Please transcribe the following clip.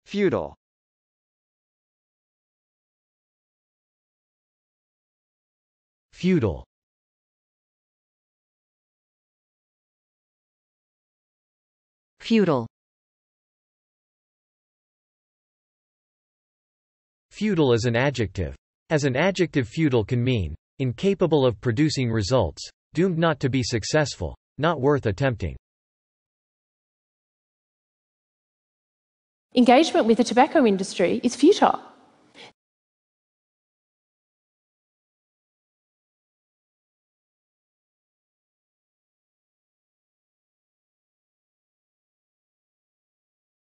Futile. Futile. Futile. Futile is an adjective. As an adjective, futile can mean incapable of producing results, doomed not to be successful, not worth attempting. Engagement with the tobacco industry is futile.